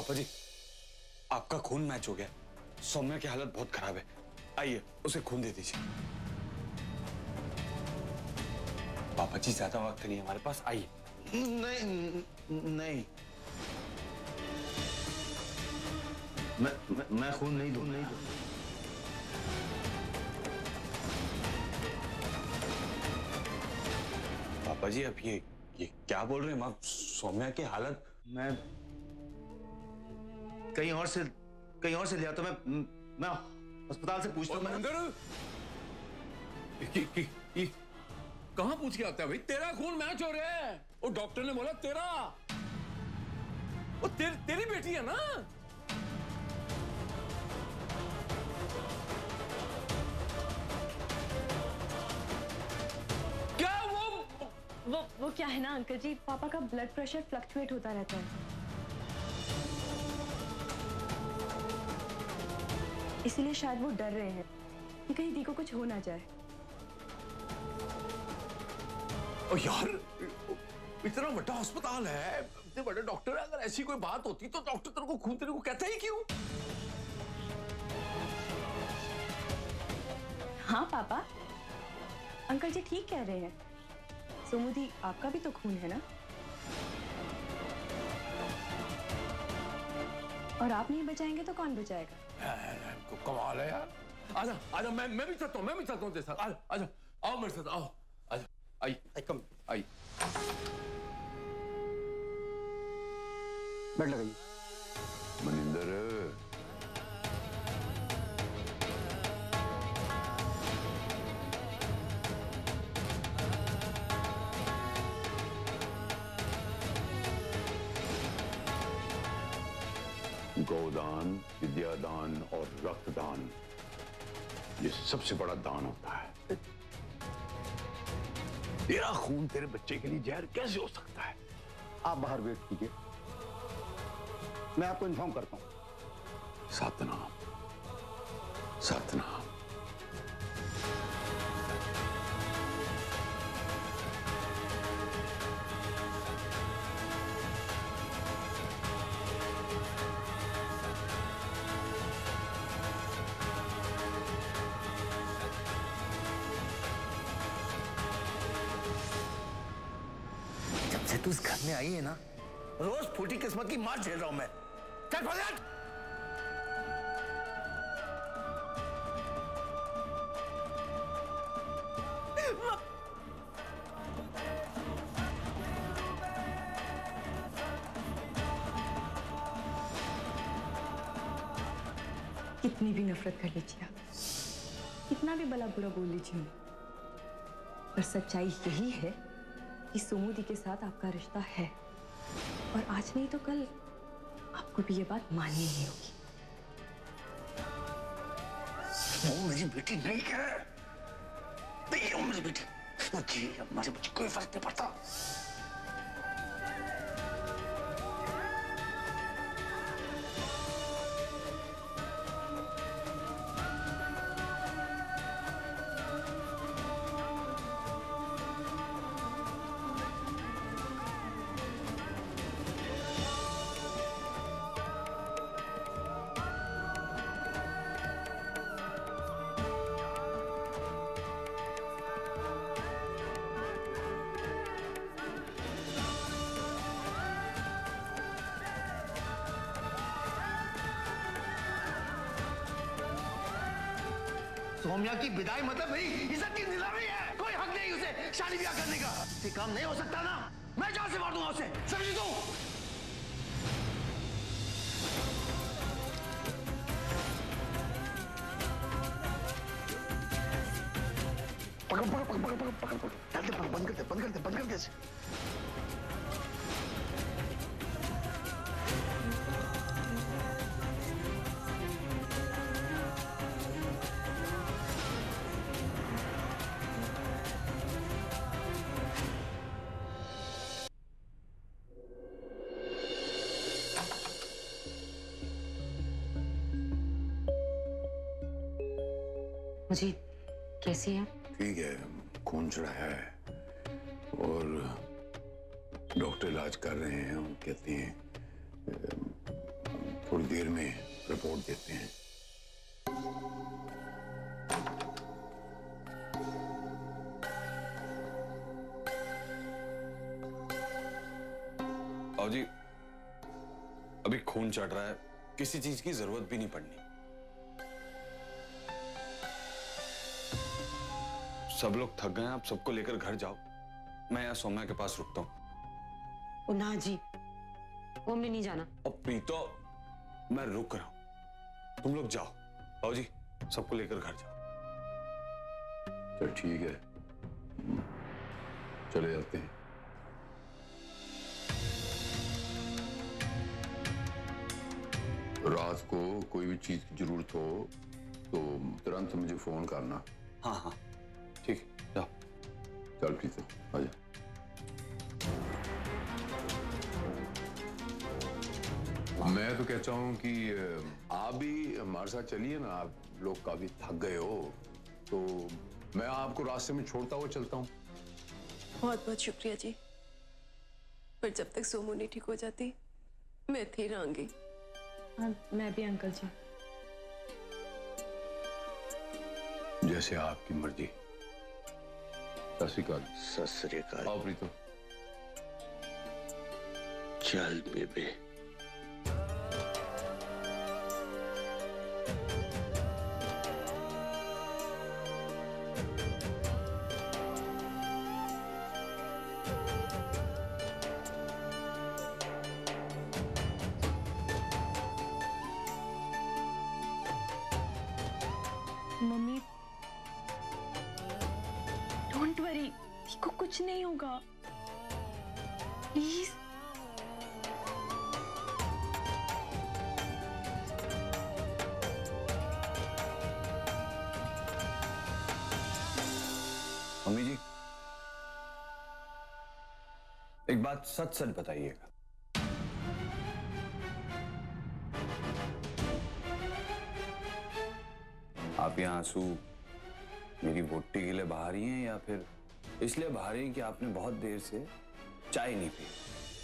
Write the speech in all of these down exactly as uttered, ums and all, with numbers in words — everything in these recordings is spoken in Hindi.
पापा जी, आपका खून मैच हो गया। सौम्या की हालत बहुत खराब है, आइए उसे खून दे दीजिए। पापा जी ज्यादा वक्त नहीं है हमारे पास, आइए। नहीं नहीं, मैं मैं, मैं खून नहीं दूं, नहीं दूं। पापा जी आप ये ये क्या बोल रहे हैं? आप सौम्या की हालत। मैं कहीं और से कहीं और से लिया तो मैं मैं अस्पताल से पूछता हूं। मनिंदर, ये कहां पूछ के आता है भाई? तेरा खून मैच हो रहा है। वो डॉक्टर ने बोला तेरा, वो तेर, तेरी बेटी है ना। क्या वो वो वो क्या है ना अंकल जी, पापा का ब्लड प्रेशर फ्लक्चुएट होता रहता है, इसीलिए शायद वो डर रहे हैं कि कहीं दी को कुछ हो ना जाए। ओ यार, इतना बड़ा अस्पताल है, इतने बड़े डॉक्टर है, अगर ऐसी कोई बात होती तो डॉक्टर तेरे को खून देने को कहता ही क्यों? हाँ पापा, अंकल जी ठीक कह रहे हैं। सुमुदी, आपका भी तो खून है ना, और आप नहीं बचाएंगे तो कौन बचाएगा? को कमाल है यार। आजा आजा, मैं मैं भी चलता हूँ, मैं भी चलता हूँ तेरे साथ। आजा आजा, आओ मेरे साथ, आओ आजा, आई आई कम आई। बेड लगाइए। मनिंदर, गोदान, विद्यादान और रक्तदान ये सबसे बड़ा दान होता है। तेरा खून तेरे बच्चे के लिए जहर कैसे हो सकता है? आप बाहर वेट कीजिए, मैं आपको इन्फॉर्म करता हूं। सतनाम, सतनाम। जब से तू इस घर में आई है ना, रोज फूटी किस्मत की मार झेल रहा हूं मैं। चल फजल। कितनी भी नफरत कर लीजिए आप, कितना भी भला बुरा बोल लीजिए, पर सच्चाई यही है कि सुमुदी के साथ आपका रिश्ता है, और आज नहीं तो कल आपको भी ये बात माननी ही होगी। वो मेरी बेटी नहीं है, नहीं वो मेरी बेटी, मुझे हमारे बच्चे कोई फर्क नहीं पड़ता। सौम्या की विदाई मतलब मेरी इज्जत की नीलामी है। कोई हक नहीं उसे शादी ब्याह करने का। ये काम नहीं हो सकता ना, मैं जान से मार दूंगा उसे, समझी तू? पकड़ पकड़ पकड़ पकड़ पकड़ पकड़ बंद कर दे, बंद कर दे, बंद कर दे। मुझे कैसी है? ठीक है, खून चढ़ाया है और डॉक्टर इलाज कर रहे हैं। हम कहते हैं थोड़ी देर में रिपोर्ट देते हैं। आओ जी, अभी खून चढ़ रहा है, किसी चीज की जरूरत भी नहीं पड़नी। सब लोग थक गए हैं, आप सबको लेकर घर जाओ। मैं यहाँ सौम्या के पास रुकता हूँ। ना जी, वो हमने नहीं जाना। और प्रीतो, मैं रुक रहा हूं, तुम लोग जाओ। आओ जी, सबको लेकर घर जाओ। चल ठीक है, चले जाते हैं। रात को कोई भी चीज की जरूरत हो तो तुरंत मुझे फोन करना। हाँ हाँ ठीक है, जाओ। चल ठीक है, आजा। मैं तो कहता हूँ कि आप भी हमारे साथ चलिए ना। आप लोग काफी थक गए हो, तो मैं आपको रास्ते में छोड़ता हुआ चलता हूँ। बहुत बहुत शुक्रिया जी, पर जब तक सोमू नहीं ठीक हो जाती मैं थी रहूंगी। हाँ, मैं भी अंकल जी। जैसे आपकी मर्जी। सत श्री अकाल। सत श्री अकाल। आओ प्रीतो। चल बेबे। मम्मी, डोंट वरी, को कुछ नहीं होगा, प्लीज। मम्मी जी, एक बात सच सच बताइएगा। आप यहाँ आंसू मेरी वोटी के लिए बहा रही हैं या फिर इसलिए बहा रही हैं कि आपने बहुत देर से चाय नहीं पी?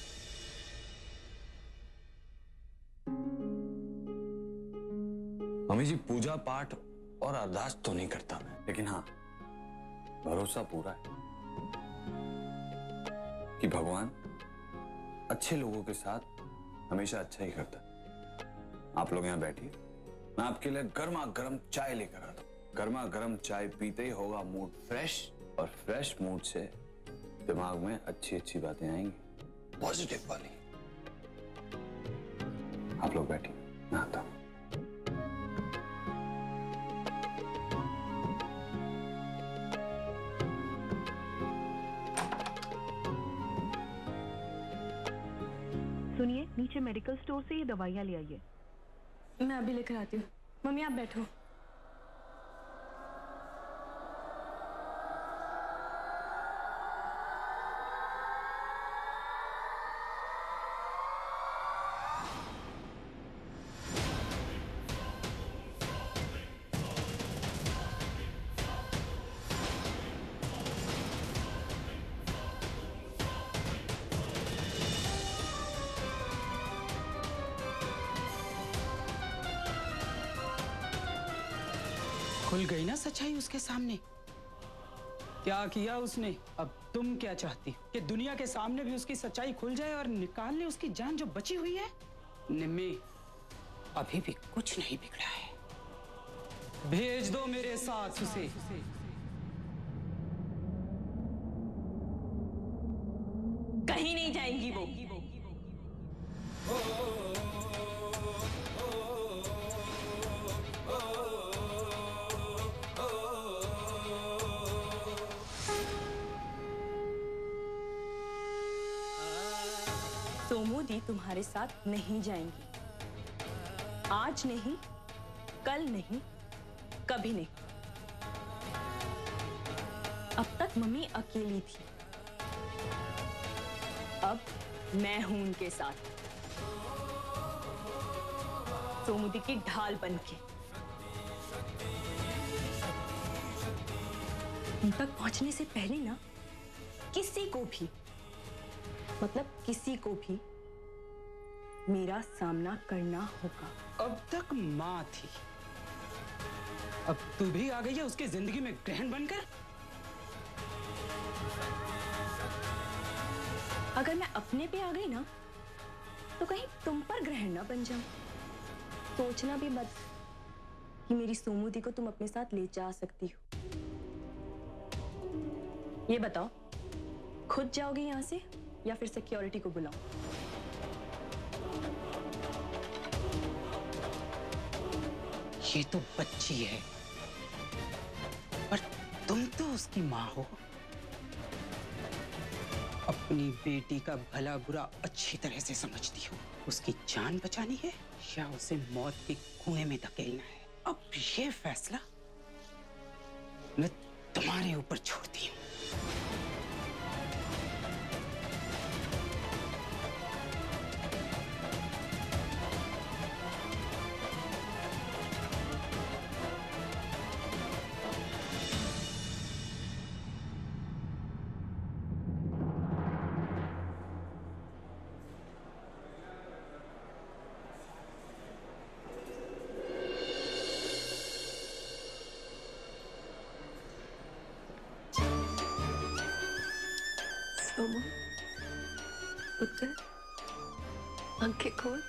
मम्मी जी, पूजा पाठ और अरदास तो नहीं करता मैं, लेकिन हाँ, भरोसा पूरा है कि भगवान अच्छे लोगों के साथ हमेशा अच्छा ही करता है। आप लोग यहाँ बैठिए, मैं आपके लिए गर्मा गर्म चाय लेकर आता हूँ। गर्मा गर्म चाय पीते ही होगा मूड फ्रेश, और फ्रेश मूड से दिमाग में अच्छी अच्छी बातें आएंगी, पॉजिटिव वाली। आप लोग बैठिए, मैं आता हूँ। सुनिए, नीचे मेडिकल स्टोर से ये दवाइयाँ ले आइए। मैं अभी लेकर आती हूँ। मम्मी आप बैठो। खुल गई ना सच्चाई उसके सामने। क्या किया उसने? अब तुम क्या चाहती कि दुनिया के सामने भी उसकी सच्चाई खुल जाए और निकाल ले उसकी जान जो बची हुई है? निम्मी, अभी भी कुछ नहीं बिगड़ा है। भेज दो मेरे साथ उसे। कहीं नहीं जाएंगी वो। सोमू दी तुम्हारे साथ नहीं जाएंगी। आज नहीं, कल नहीं, कभी नहीं। अब तक मम्मी अकेली थी, अब मैं हूं उनके साथ, सोमू दी की ढाल बनके। उन तक पहुंचने से पहले ना किसी को भी, मतलब किसी को भी मेरा सामना करना होगा। अब तक माँ थी, अब तू भी आ गई है उसकी जिंदगी में ग्रहण बनकर। अगर मैं अपने पे आ गई ना तो कहीं तुम पर ग्रहण ना बन जाऊं। सोचना भी मत कि मेरी सोमू दी को तुम अपने साथ ले जा सकती हो। ये बताओ, खुद जाओगे यहां से या फिर सिक्योरिटी को बुलाऊं? ये तो बच्ची है, पर तुम तो उसकी माँ हो। अपनी बेटी का भला बुरा अच्छी तरह से समझती हो। उसकी जान बचानी है या उसे मौत के कुएं में धकेलना है, अब ये फैसला मैं तुम्हारे ऊपर छोड़ती हूँ। सोमू, पुत्र, आंखें खोल।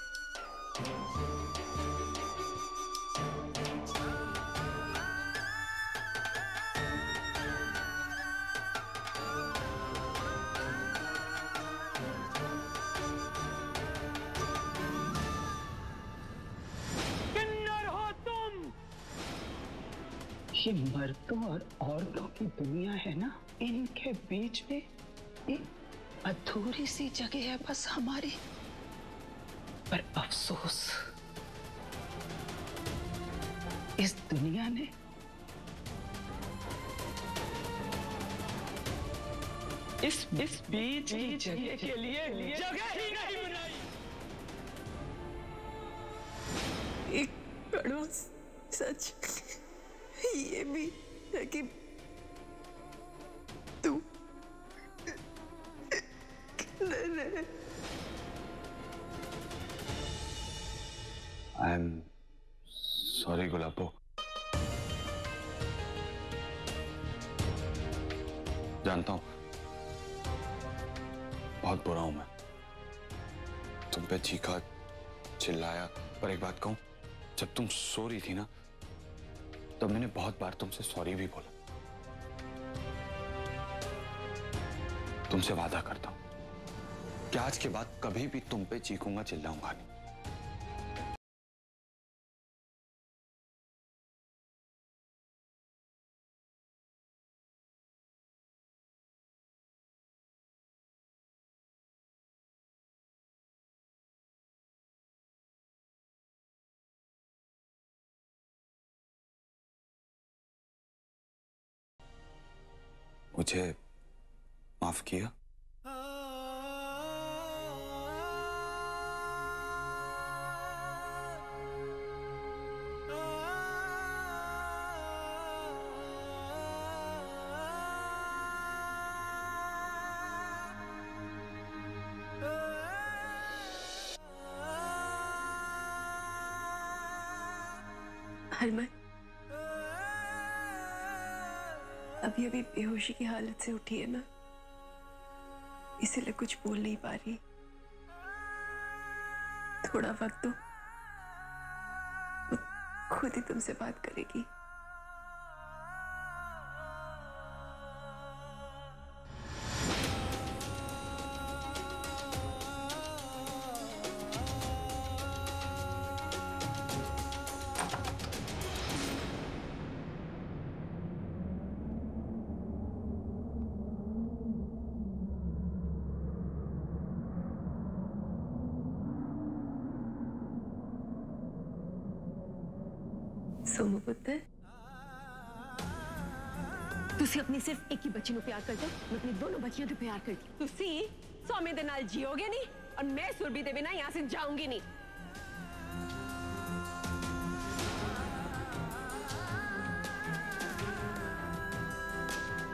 किन्नर हो तुम। ये मर्दों और औरतों की दुनिया है ना, इनके बीच में एक अधूरी सी जगह है बस हमारी। पर अफसोस, इस दुनिया ने इस इस बीच की जगह के लिए जगह ही नहीं बनाई। एक कड़वा सच ये भी है कि तू आई एम सॉरी गुलाबो। जानता हूं बहुत बुरा हूं मैं, तुम पे चीखा चिल्लाया, पर एक बात कहूं, जब तुम सो रही थी ना तब मैंने बहुत बार तुमसे सॉरी भी बोला। तुमसे वादा करता हूं कि आज के बाद कभी भी तुम पे चीखूंगा चिल्लाऊंगा नहीं। मुझे माफ किया? हरमन अभी अभी बेहोशी की हालत से उठी है ना, इसीलिए कुछ बोल नहीं पा रही। थोड़ा वक्त दो, वो खुद ही तुमसे बात करेगी। सोमू पुत्र, ਤੁਸੀਂ ਆਪਣੀ ਸਿਰਫ ਇੱਕ ਹੀ ਬੱਚੀ ਨੂੰ ਪਿਆਰ ਕਰਦੇ ਹੋ, ਮੈਂ ਆਪਣੀ ਦੋਨੋਂ ਬੱਚੀਆਂ ਨੂੰ ਪਿਆਰ ਕਰਦੀ ਹਾਂ। ਤੁਸੀਂ ਸੌਮੇ ਦੇ ਨਾਲ ਜੀਓਗੇ ਨਹੀਂ और मैं सुरभि ਦੇ ਬਿਨਾਂ यहाँ से जाऊंगी नहीं।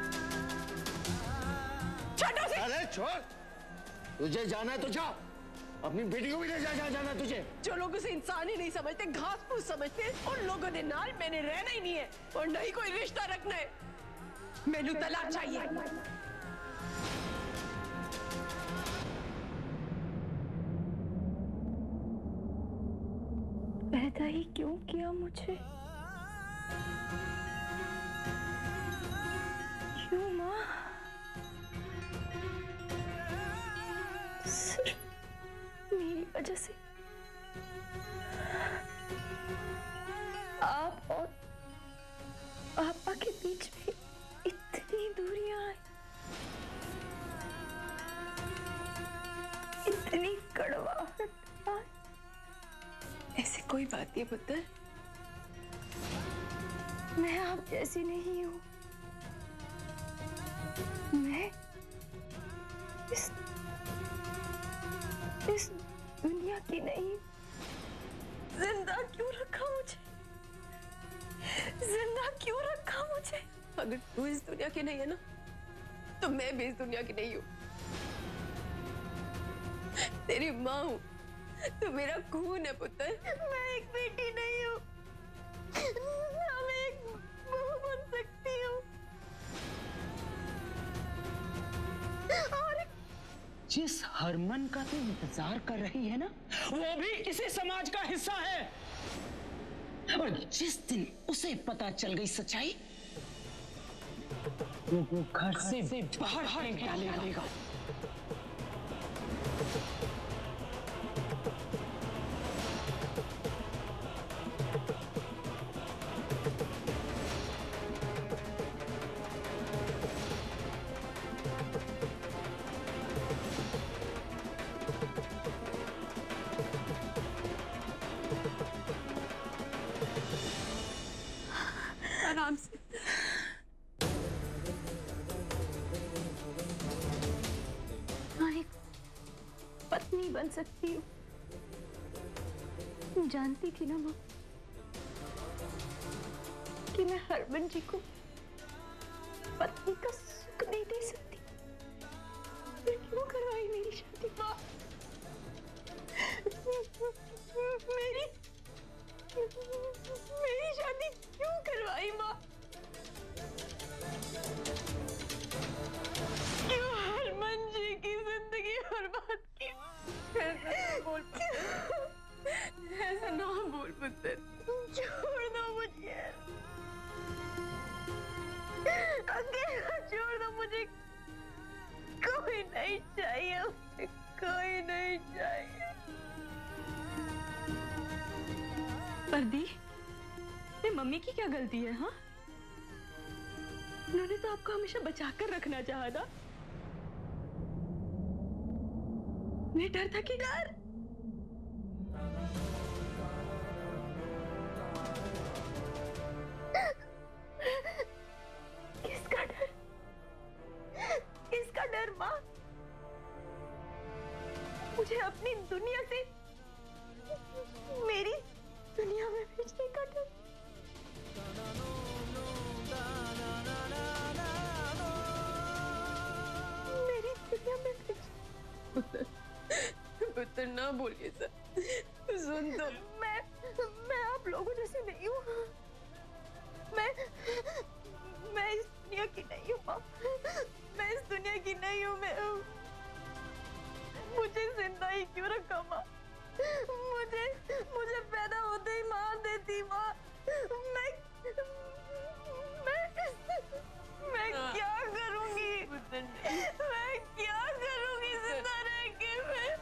अरे छोड़, तुझे जाना है तो जा, अपनी बेटी को भी ले जा, जा जाना तुझे। जो लोग उसे इंसान ही नहीं समझते, घास फूस समझते, उन लोगों ने नाल मैंने रहना ही नहीं है और नहीं कोई रिश्ता रखना है। मैनू तलाक चाहिए। पैदा ही क्यों किया मुझे? क्यों माँ? सिर्फ मेरी वजह से आप और पापा के बीच में इतनी दूरियां आई, इतनी कड़वाहट आई। ऐसी कोई बात नहीं पुत्र, मैं आप जैसी नहीं हूं। मैं इस इस दुनिया की नहीं। जिंदा क्यों रखा मुझे? जिंदा क्यों रखा मुझे? अगर तू इस दुनिया की नहीं है ना, तो मैं भी इस दुनिया की नहीं हूँ। तेरी माँ हूँ, तू मेरा खून है पुत्र। मैं एक बेटी नहीं हूँ, ना मैं एक बहू बन सकती हूँ। और जिस हरमन का तू इंतजार कर रही है ना, वो भी इसी समाज का हिस्सा है। और जिस दिन उसे पता चल गई सच्चाई, वो घर से बाहर फेंक डालेगा। आराम से। मैं एक पत्नी बन सकती हूँ। तुम जानती थी ना माँ कि मैं हरमन जी को पत्नी का सुख नहीं दे सकती, फिर क्यों करवाई मेरी शादी माँ? मेरी मेरी शादी क्यों करवाई माँ? क्यों हरमन जी की जिंदगी बर्बाद की? ऐसा ना बोल पुत्र, ऐसा ना बोल पुत्र, छोड़ दो मुझे, अकेला छोड़ दो मुझे। कोई नहीं चाहिए, कोई नहीं चाहिए। पर्दी, ये मम्मी की क्या गलती है? हाँ, उन्होंने तो आपको हमेशा बचा कर रखना चाहा था। उन्हें डर था कि डर किसका डर? किसका डर माँ? मुझे अपनी दुनिया से मेरी दुनिया में भेजने का डर। मेरी दुनिया में पुत्र, पुत्र ना बोलिए सर, सुन तो। मैं मैं आप लोगों जैसे नहीं हूँ। मैं मैं इस दुनिया की नहीं हूँ माँ। मैं इस दुनिया की नहीं हूँ। मैं मुझे जिंदा ही क्यों रखा माँ? मुझे मुझे पैदा होते ही मार देती माँ। मैं मैं मैं क्या करूंगी? मैं क्या करूंगी जिंदा रह के? मैं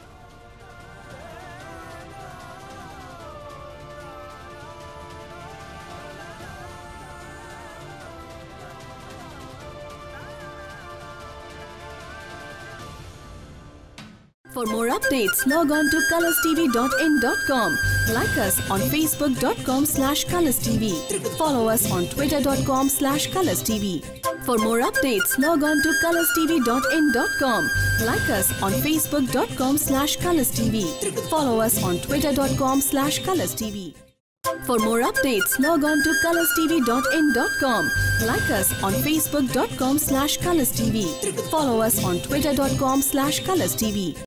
For more updates, log on to colors t v dot in dot com. Like us on facebook dot com slash colors t v. Follow us on twitter dot com slash colors t v. For more updates, log on to colors t v dot in dot com. Like us on facebook dot com slash colors t v. Follow us on twitter dot com slash colors t v. For more updates, log on to colors t v dot in dot com. Like us on facebook dot com slash colors t v. Follow us on twitter dot com slash colors t v.